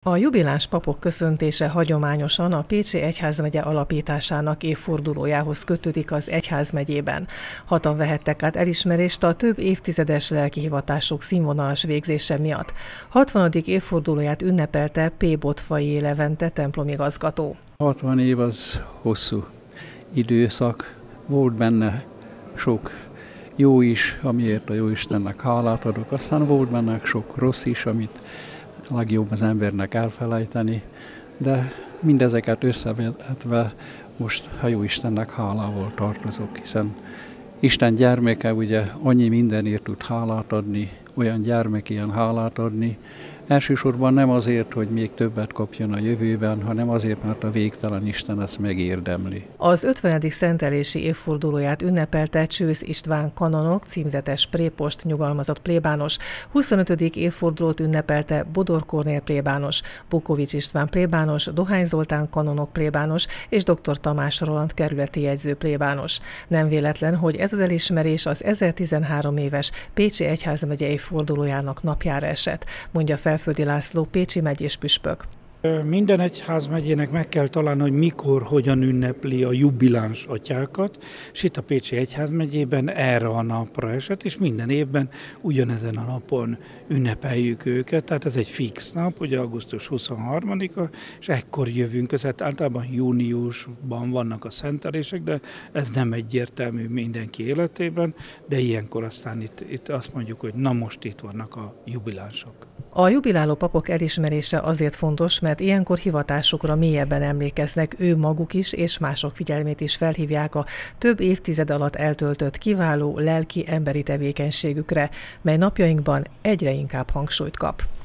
A jubiláns papok köszöntése hagyományosan a Pécsi Egyházmegye alapításának évfordulójához kötődik az egyházmegyében. Hatan vehettek át elismerést a több évtizedes lelkihivatások színvonalas végzése miatt. 60. évfordulóját ünnepelte P. Bottfai Levente templomigazgató. 60 év az hosszú időszak, volt benne sok jó is, amiért a Jóistennek hálát adok, aztán volt benne sok rossz is, amit legjobb az embernek elfelejteni, de mindezeket összevetve most a Jóistennek hálával tartozok, hiszen Isten gyermeke ugye annyi mindenért tud hálát adni, olyan gyermek ilyen hálát adni, elsősorban nem azért, hogy még többet kapjon a jövőben, hanem azért, mert a végtelen Isten ezt megérdemli. Az 50. szentelési évfordulóját ünnepelte Csősz István kanonok, címzetes prépost, nyugalmazott plébános, 25. évfordulót ünnepelte Bodor Kornél plébános, Bukovics István plébános, Dohány Zoltán kanonok plébános és dr. Tamás Roland kerületi jegyző plébános. Nem véletlen, hogy ez az elismerés az 1013 éves Pécsi Egyházmegye évfordulójának napjára esett, mondja Felföldi László, pécsi megyés püspök. Minden egyházmegyének meg kell találni, hogy mikor, hogyan ünnepli a jubiláns atyákat, és itt a Pécsi Egyházmegyében erre a napra esett, és minden évben ugyanezen a napon ünnepeljük őket, tehát ez egy fix nap, ugye augusztus 23-a, és ekkor jövünk össze, általában júniusban vannak a szentelések, de ez nem egyértelmű mindenki életében, de ilyenkor aztán itt azt mondjuk, hogy na most itt vannak a jubilánsok. A jubiláló papok elismerése azért fontos, mert ilyenkor hivatásukra mélyebben emlékeznek, ő maguk is és mások figyelmét is felhívják a több évtized alatt eltöltött kiváló lelki emberi tevékenységükre, mely napjainkban egyre inkább hangsúlyt kap.